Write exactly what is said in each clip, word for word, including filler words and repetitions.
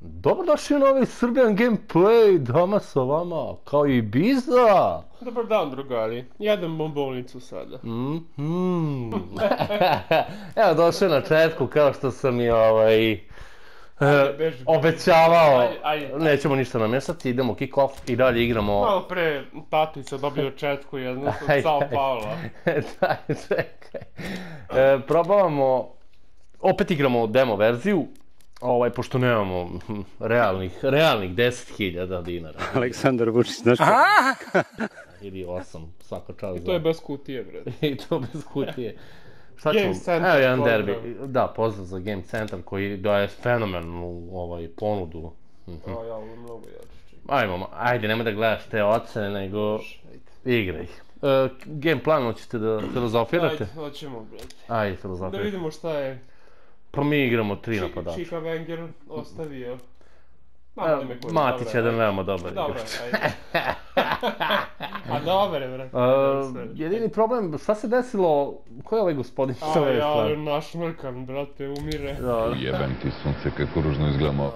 Dobrodošli u novi Srbijan Gameplay, dama sa vama, kao i Biza. Dobar dan, drugari. Jedem bombonicu sada. Mm-hmm. Evo, došao na četku, kao što sam i ovaj... Ajde, beži. Obećavao. Ajde, ajde. Nećemo ništa namješati, idemo kick-off i dalje igramo... Malo pre tatica dobio četku jednu od Sao Paula. Daj, čekaj. E, probavamo... Opet igramo demo verziju. Ovaj, pošto nemamo realnih, realnih deset hiljada dinara. Aleksandar Vučić, znaš ko? Ili osam, svaka čast. I to je bez kutije, bre. I to bez kutije. Šta Game ćemo? Center, Evo jedan pozdrav. derbi. Da, pozdrav za Game Center koji daje fenomenalnu ovaj, ponudu. Mhm. A ja, ovo je mnogo jače. Ajmo, ajde, nemoj da gledaš te ocene, nego igraj. E, game plan, hoćete da filozofirate? Ajde, hoćemo, brate. Ajde, Da filozofirate. vidimo šta je Pa mi igramo tri napadača. Čika Wenger ostavio. E, Matić je jedan veoma dobar Dobro, igrač. ajde. A dobar je, brate. E, jedini problem, šta se desilo, ko je ovaj gospodin sa A ove ja, strane? naš mrkan, brate, umire. Da. Jebem ti sunce, kako ružno izgledamo.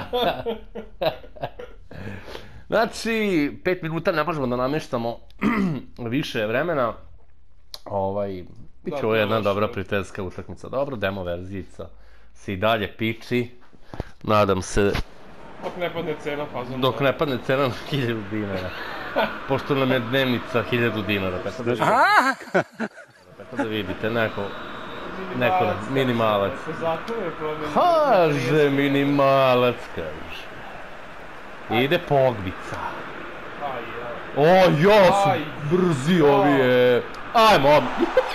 Znači, pet minuta ne možemo da namještamo više vremena. Ovaj, bit će Da, ovo jedna da, dobra što- prijateljska utakmica. Dobro, demo verzijica se i dalje piči. Nadam se, Dok ne padne cena fazom. dok ne padne cena na hiljadu dinara. Pošto nam je dnevnica hiljadu dinara, tako da, tako da vidite, neko, neko, ne- minimalac. Zato je problem. Kaže minimalac, kaže. Ide Pogbica. Aj, ja. O, jo su Aj. brzi ovi je. Ajmo, odmah.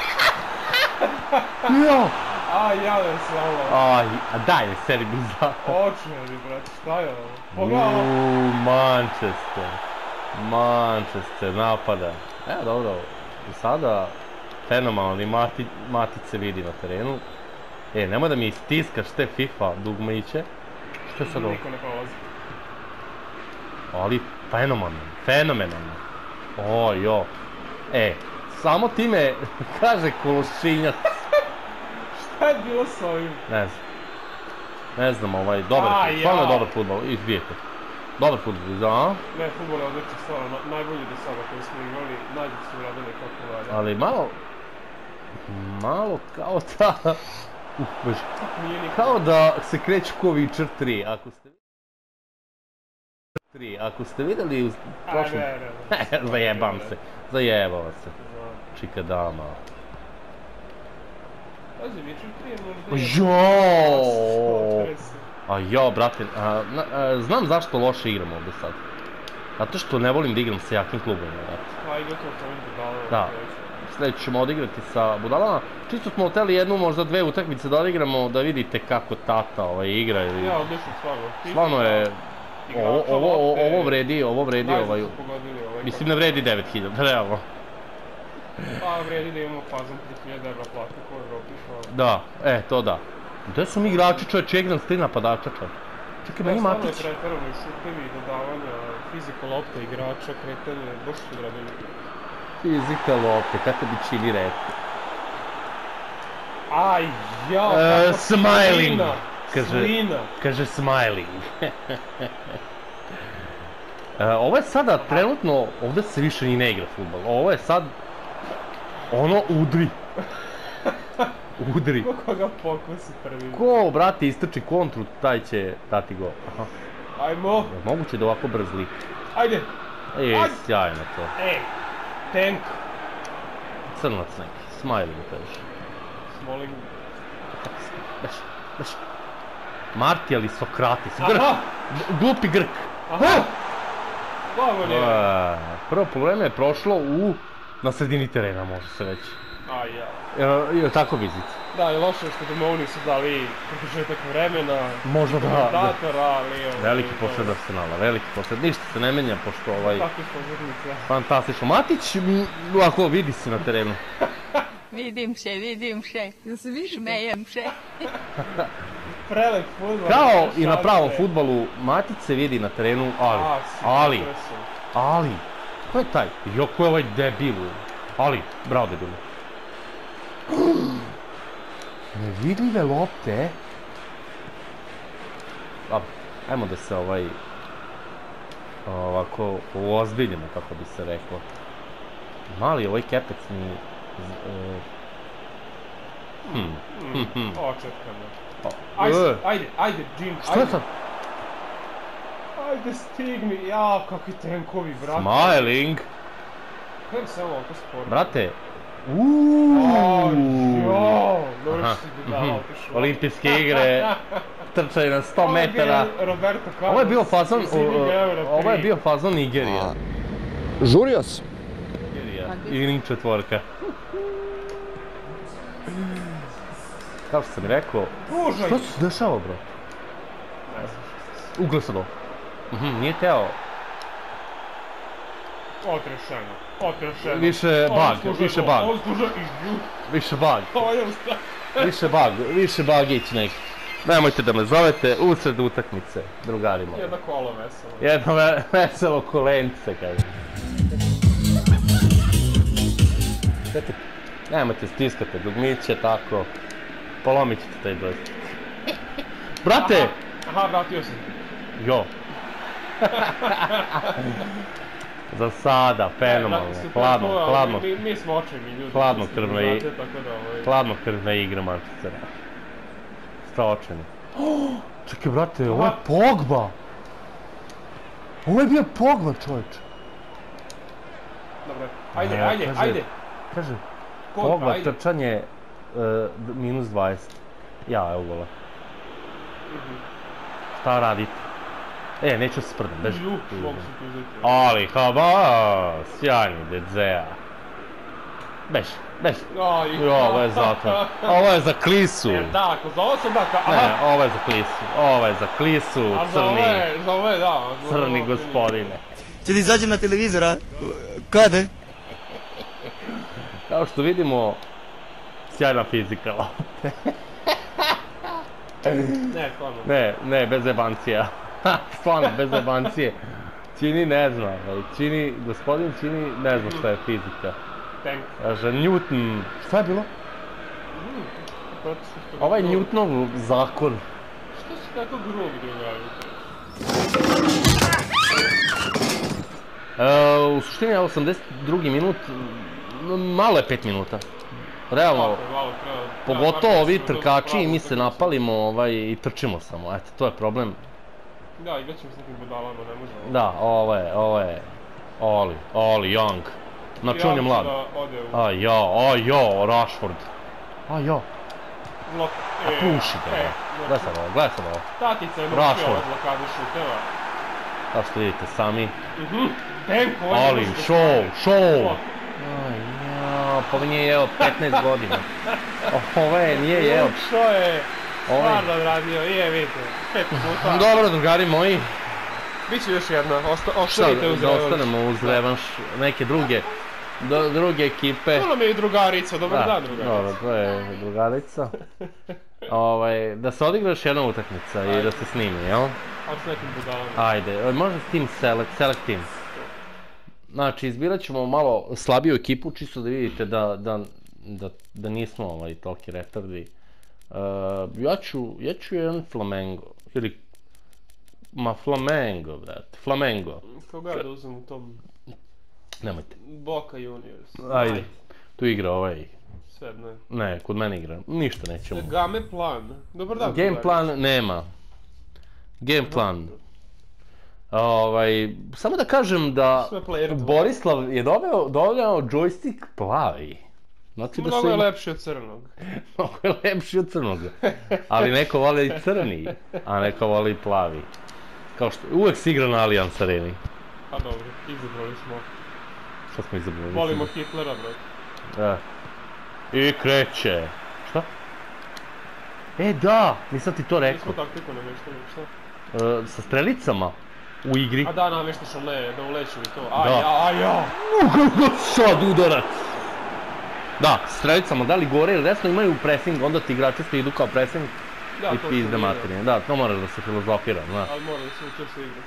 Jo. Aj, ja ne se ovo. Aj, a daj mi seri Biza. Očeri, brate, šta je ovo? Pogledaj ovo. Uuu, Manchester. Manchester, napada. E, dobro, i sada fenomenalni Mati, Matić se vidi na terenu. E, nemoj da mi stiskaš te FIFA dugmiće. Što je sad ovo? Niko ne prolazi. Ali fenomenalno, fenomenalno. O, jo. E, samo time, kaže Kološinjac. Šta je bilo s ovim? Ne znam. Ne znam, ovaj, dobar A, je, stvarno je ja. dobar futbol, izbijete. Dobar futbol, da, Ne, futbol je odličan, stvarno, na- najbolji do sada koji smo igrali, najbolji su uradili kako valja. ali malo, malo kao ta, uf, baš, Nije nikad. kao da se kreću ko Witcher tri, ako ste tri, ako ste vidjeli u A, prošlom, ne, ne, ne. zajebam se, zajebava se, Znam. čika dama. Pazi, Witcher tri je možda... Jo! Potrese. A jo, brate, a, na, a, znam zašto loše igram ovdje sad. Zato što ne volim da igram sa jakim klubom, brate. A, i gotovo to ovim budalama. Da. Sljedeće ćemo odigrati sa budalama. Čisto smo htjeli jednu, možda dve utakmice da odigramo, da vidite kako tata ovaj, igra. i- Ja, odlično, stvarno. Stvarno je, ovo, ovo, ovo, ovo vredi, ovo vredi, Najzad ovaj, su pogodili ovaj. mislim ne vredi devet hiljada, realno. Pa, vredi da imamo fazom tri hiljade evra plati ko je Evropi, pa... Da, e, to da. Gde su mi igrači, čovječe, igram s tri napadača, čovječe. Čekaj, meni Stvarno je Matić. preterano i šutevi, dodavanja, fizika lopta, igrača, kretanje, baš su odradili. Fizika lopte, kako bi čili rekao. Aj, ja, E, kako smiling, slina, kaže. slina. Kaže smiling. e, ovo je sada trenutno, ovdje se više ni ne igra futbol. Ovo je sad, ono, udri. Udri. Ko koga pokosi prvi. Ko, brate, istrči kontru, taj će dati gol. Aha. Ajmo, Je moguće da ovako brz lik? ajde, E, Ajde. sjajno to. ej, tank, Crnac neki, smiling kaže. smoling. Beš, beš. Marti ali Sokratis, Grk, Aha, glupi Grk. aha, Blago nije. E, Prvo probleme je prošlo u, na sredini terena, može se reći. Aj, ja. Je, je tako Bizic? Da, i loše je što Domoni su dali produžetak vremena, Možda da, da. komentatora, ali... ovaj, Veliki da. posljed Arsenala, veliki posljed. Ništa se ne menja, pošto ovaj... Takvi pozornice. Fantastično. Matić, m, ovako, vidi se na terenu. Vidim se, vidim se. Jel se vidiš? Šmejem se. Prelep fudbal. Kao i na pravom šanse. fudbalu, Matić se vidi na terenu, ali, A, si ali, potresan. ali, ko je taj? Jo, ko je ovaj debil? Ali, bravo debilu. Nevidljive lopte. Dobro. Ajmo da se ovaj... ovako uozbiljimo, kako bi se reklo. Mali ovaj kepec mi... Hmm. Očekano. Ajde, ajde, ajde, Jim, Što je sad? Ajde, stigni, jao, kakvi tenkovi, brate. Smiling. Krem se ovo oko sporo. Brate. Uuuu. Jao, dobro što si budala otišao. Olimpijske igre, trčaju na sto metara. Roberto Carlos. Ovo je bio fazon, ovo je bio fazon Nigerija. Žurio sam. Nigerija. Ili četvorka. Kao što sam rekao, Pužaj! što se dešava, bro? Ne znam što se... Ugle sad ovo. Nije teo. Otrešeno, otrešeno. Više bug, više bug. Ovo služa izbju. Više bug. Ovo je usta. Više bug, više bugić neki. Nemojte da me zovete usred utakmice, drugari moji. Jedno kolo veselo. Jedno ve veselo kolence, kažem. Znate, nemojte stiskate dugmiće, tako. Polomit ćete taj broj. Brate! Aha, vratio sam. Jo. Za sada, fenomenalno, hladno, hladno. Mi smo očajni ljudi. Hladnokrvna i... Hladnokrvna igra Manchestera. Sta očajni. Čekaj, brate, ovo je Pogba! Ovo je bio Pogba, čovječ. Dobro, ajde, ajde, ajde. Kaže, Pogba trčanje minus dvadeset. Ja, evo gola. Šta radite? E, neću se sprdam, beži. Ali, haba, sjajni Dedzea. Beži, beži. Ovo je zato. Ovo je za klisu. Jer tako, za ovo sam da... Ne, ovo je za klisu. Ovo je za klisu, crni. Za ovo je, da. Crni gospodine. Če da izađem na televizor, a? Kada? Kao što vidimo, sjajna fizika lopte. Ne, stvarno. Ne, ne, bez jebancija. Stvarno, bez jebancije. Čini ne zna, Čini, gospodin Čini ne zna šta je fizika. Tank. Kaže, Newton, šta je bilo? Ovaj Newtonov zakon. Što si tako grub, drugari? U suštini je osamdeset drugi minut, malo je pet minuta. Realno, pogotovo ovi trkači i mi se napalimo i trčimo samo, eto, to je problem. Da, igrat ćemo s nekim budalama, ne možemo. Da, ovo je, ovo je, Oli, Oli, Young. Znači on je mlad. A jo, a jo, Rashford. A jo. A puši ga, gledaj sad ovo, gledaj sad ovo. Tatica je naučio od blokade šuteva. Kao što vidite sami. Tenko, Oli, show, show. Pa ovo nije jeo petnaest godina. Ovo je, nije jeo. Što je stvarno odradio, je, vidite, pet minuta. Dobro, drugari moji. Biće još jedna, ostavite uz revanš. Da ostanemo uz revanš neke druge, druge ekipe. To nam je i drugarica, dobar dan drugarica. Dobro, to je drugarica. Da se odigra još jedna utakmica i da se snimi, jel? A s nekim budalama. Ajde, možda team select, select team. Znači, izbirat ćemo malo slabiju ekipu, čisto da vidite da nismo toliki retardi. Ja ću jedan Flamengo, ili... Ma Flamengo, brate, Flamengo. Koga da uzem u tom... Nemojte. Boca Juniors. Ajde, tu igra ovaj... Sve, ne. Ne, kod mene igra, ništa nećemo. Game plan, dobar dan. Game plan nema. Game plan. Samo da kažem da Borislav je doveo joystick plavi. Mnogo je lepši od crnog. Mnogo je lepši od crnog. Ali neko voli i crni, a neko voli i plavi. Kao što uvek se igra na Allianz Areni. Pa dobro, izabrali smo. Šta smo izabrali? Volimo Hitlera, bro. Da. I kreće. Šta? E da, nisam ti to rekao. Nismo taktiku nameštali, šta? Sa strelicama u igri. A da, nameštaš da uleću i to. A ja, a ja! Sad udarac! Da, strelicama, da li gore ili desno imaju pressing, onda ti igrači što idu kao pressing i pizde materine. Da, to moraš da se filozofira, znaš. Ali mora da se uče se igra.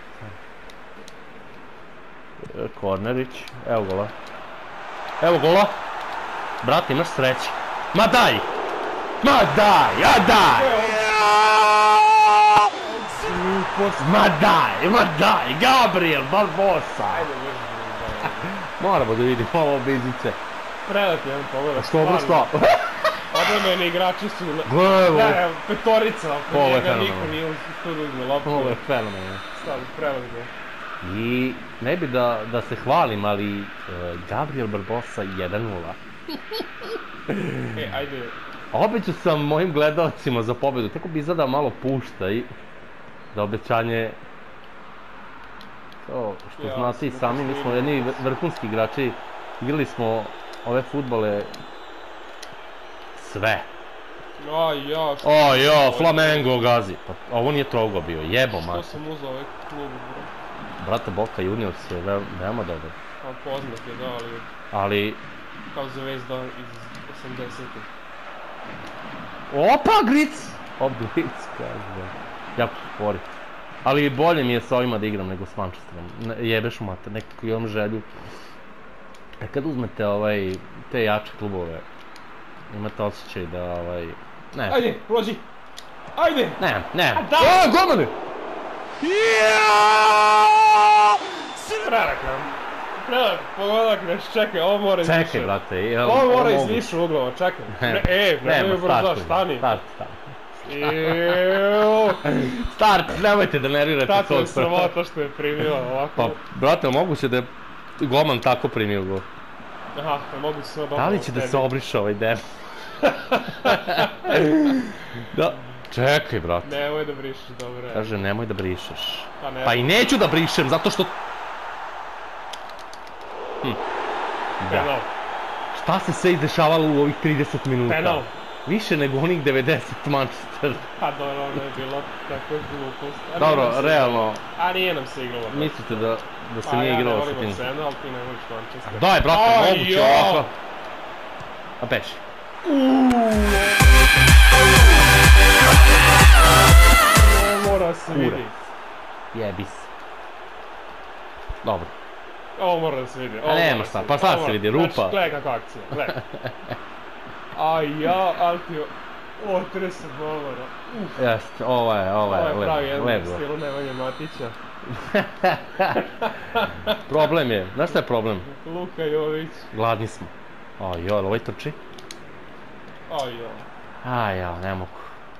Kornerić, evo gola. Evo gola! Brate, imaš sreće. Ma daj! Ma daj, a daj! posto. Ma daj, ma daj, Gabriel Barbosa! Ajde, vrši da Moramo da vidimo ovo bizice. Prelep jedan pogled. Što, bro, što? Odbrambeni igrači su... Glevo. Da, petorica, oko Ovo je njega fenomenalno. niko nije tu da uzme loptu. Ovo je fenomenalno. Stavno, prelep je. I ne bi da, da se hvalim, ali uh, Gabriel Barbosa jedan nula. E, ajde. Obećao sam mojim gledalcima za pobedu, tako bi izgleda malo puštaj za obećanje. To što Ja, znate i sam sami, mi snimio. smo jedni vrhunski igrači, igrali smo ove fudbale sve. Aj, ja, što... O jo, Flamengo gazi. Pa ovo nije trogo bio, jebo Što mate. sam uzao ovaj klub, bro? Brate, Boca Juniors je ve veoma dobar. Pa poznat je, da, ali Ali, kao zvezda iz osamdesetih. opa, Gric! O, Gric, kaže. Jako spori. Ali bolje mi je sa ovima da igram nego s Manchesterom. Ne, jebeš u mater, nekako imam želju. E kad uzmete ovaj, te jače klubove, imate osjećaj da ovaj... Ne, Ajde, prođi! Ajde! ne, ne. da! O, golmane! Prelak nam. Prelak, pogodak nas čeka, ovo mora iz Čekaj, više. brate. jel- Ovo mora iz mogu- više uglova, čekaj. Ne, Ne, e, nema, nemoj brzo, start, stani. Start, start. Iuuu. Start, nemojte da nervirate Tako je svog sramota što je primila ovako. Pa, brate, moguće da je golman tako primio gol. Aha, pa mogu se sve dobro. Da li će da se obriše ovaj dem? Da, čekaj, brate. Nemoj da brišeš, dobro je. Kaže, nemoj da brišeš. Pa ne. Pa i neću da brišem, zato što... Hm. Penal. Da. Šta se sve izdešavalo u ovih trideset minuta? Penal. Više nego onih devedeset Manchester. Pa dobro, ono je bilo tako glupost. A nije Dobro, nam se realno, igralo. A nije nam se igralo. mislite da, da se Pa nije ja ne igralo sa volim tim? Arsenal, ti ne voliš Manchester. Daj, brate, Aj, moguće jo! ovako. A beži. Ne mora se Kurac. vidi. Jebi se. Dobro. Ovo mora da se vidi. ovo A nema mora šta, vidi. pa sad Ovo se mora- vidi, rupa. Znači, gledaj kako akcija, gledaj. Aj ja, ali ti... O, trideset dolara. Uf, Jeste, ovo je, ovo ovo je, je pravi lepo, jedan u lepo. stilu Nemanje Matića. Problem je, znaš šta je problem? Luka Jović. Gladni smo. O, joj, ovaj trči? Aj ja. A, ja, ne mogu.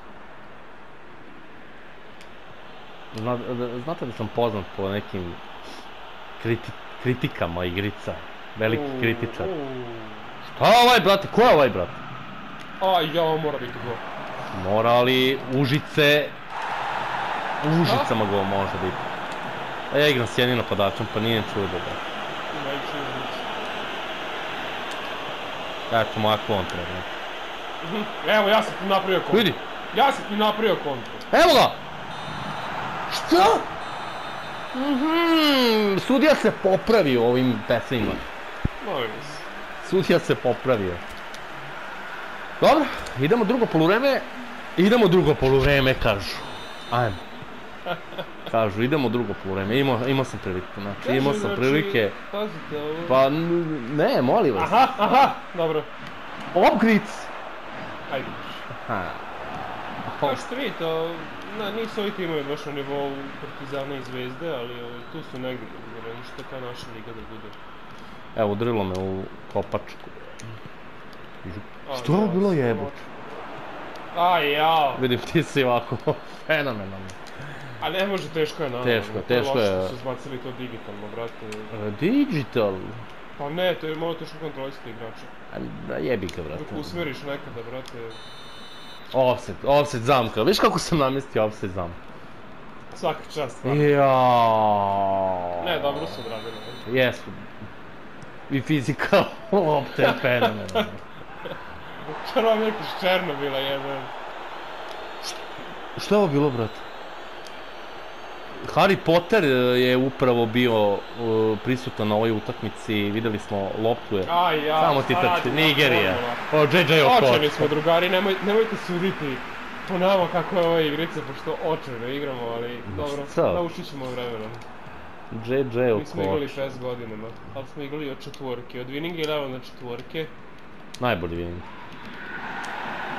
Zna, da- znate da sam poznat po nekim kriti, kritikama igrica. Veliki U, kritičar. u. Šta je ovaj, brate? Ko je ovaj, brate? Aj ja, ovo mora biti gol. Mora li Užice... U Užicama go može biti. A ja igram s jednim napadačom, pa nije čudo, brate. Neću Jović. Eto, moja kontra, brate. Evo, ja sam ti napravio kontru. Vidi, Ja sam ti napravio kontru. evo ga! Šta? Mhm, sudija se popravio ovim pesima. Molim se. Sudija se popravio. Dobro, idemo drugo poluvreme. Idemo drugo poluvreme, kažu. Ajmo. Kažu, idemo drugo poluvreme. Imao, imao sam priliku, znači, imao sam Znači, prilike. Pazite ovo. Pa, n- ne, molim vas. Aha, aha, dobro. Opgric! Ajde. Ha. Kao što vidite, o, na, nisu ovi timovi baš na nivou Partizana i Zvezde, ali o, tu su negdje, jer što je ta naša liga da bude. Evo, udrilo me u kopačku. A, Što je ovo ja, bilo sam jebote? oči- Aj, jao. Vidim, ti si ovako fenomenalno. A ne može, teško je naravno. Teško, to teško loše je. što su zbacili to digitalno, brate. E, Digital. Pa ne, to je malo teško kontrolisati igrača. A, Da jebi ga, brate. Dok usmeriš nekada, brate. Offset, offset zamka. Viš kako sam namestio offset zamka? Svaka čast, stvarno. Jaaaa. Ne, dobro su odradili. ne. Jesu. I fizika lopte je fenomenalno. Čarovnik iz Černobila, jebe. Šta je ovo bilo, brate? Harry Potter e, je upravo bio e, prisutan na ovoj utakmici, videli smo loptu je. Aj, ja. Samo ti šta trči, radimo, Nigerija. formula? O, J J Okocha. Očajni smo drugari, nemoj, nemojte suditi po nama kako je ova igrica, pošto očajno igramo, ali dobro, šta? naučit ćemo vremenom. J J Mi smo igrali Okocha. šest godinama, ali smo igrali od četvorke, od Winning Eleven na četvorke. Najbolji vidim.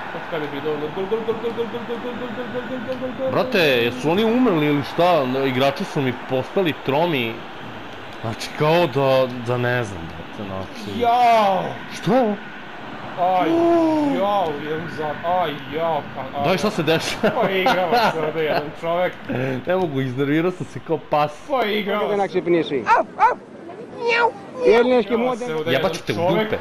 Od kada je bio dovoljno gol, gol, gol, gol, gol, gol, gol, gol, gol, gol, gol, gol, gol, gol. Brate, jesu oni umrli ili šta? Igrači su mi postali tromi. Znači kao da, da ne znam, brate, znači... Jao! Što je ovo? Aj, jao, jedan za... Aj, jao, ka... Daj, šta se dešava? Pa igrava se ovdje jedan čovek. Ne mogu, iznervirao sam se kao pas. Pa igrava se. Onak se priniši. Jelneški model. Jebat ću te u dupe.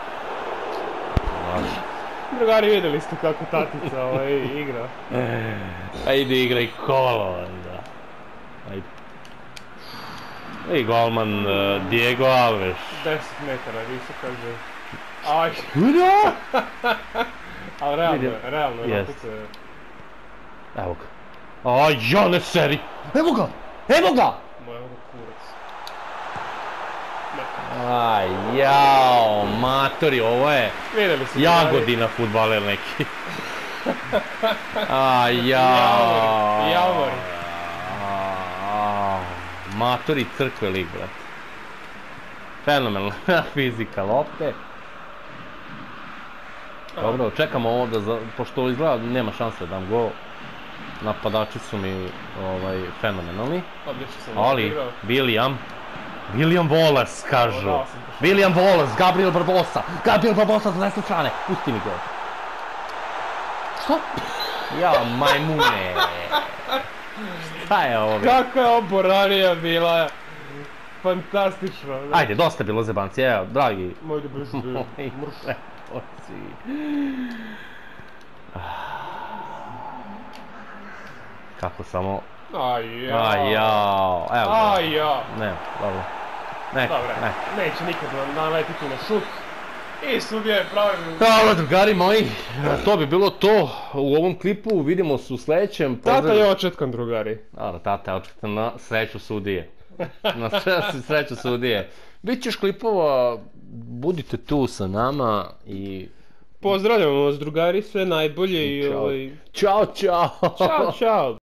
Drugari, vidjeli ste kako tatica ovaj igra. Ajde, igraj kolo, onda. Ajde. I golman uh, Diego Alves. deset metara više kaže. Aj. Uda! Ali realno, realno, Jest. onako se... Evo ga. Aj, ja ne seri! Evo ga! Evo ga! Moj ono kurac. Aj, jao, matori, ovo je Vidjeli ste. Jagodina fudbaler neki. Aj, jao. Javori. Matori crkve lig, brate. Fenomenalna fizika lopte. Dobro, čekamo ovo da, za, pošto izgleda nema šanse da dam gol. Napadači su mi ovaj, fenomenalni. Odlično sam Ali, igrao. William, William Wallace kažu. Dao sam to. William Wallace, Gabriel Barbosa, Gabriel Barbosa sa desne strane, pusti mi gol. Što? Ja, majmune. Šta je ovo? Kakva je oboranija bila. Fantastično. da. Ajde, dosta je bilo zebanci, evo, dragi. Moj da biš bio. Mrš. Kako samo... Aj, jao. Aj, jao, evo ga. Aj, jao. Ne, dobro. Ne, Dobre, ne. neće nikad naletiti na šut. I sudija je pravilno. Dobro, drugari moji, to bi bilo to u ovom klipu, vidimo se u sljedećem. Tata je očetkan, drugari. Dobro, tata je očetan na sreću sudije. Na sreću sudije. Bićeš klipova, budite tu sa nama i... Pozdravljamo vas, drugari, sve najbolje i Ćao. ovaj... Ćao, ćao! Ćao, ćao!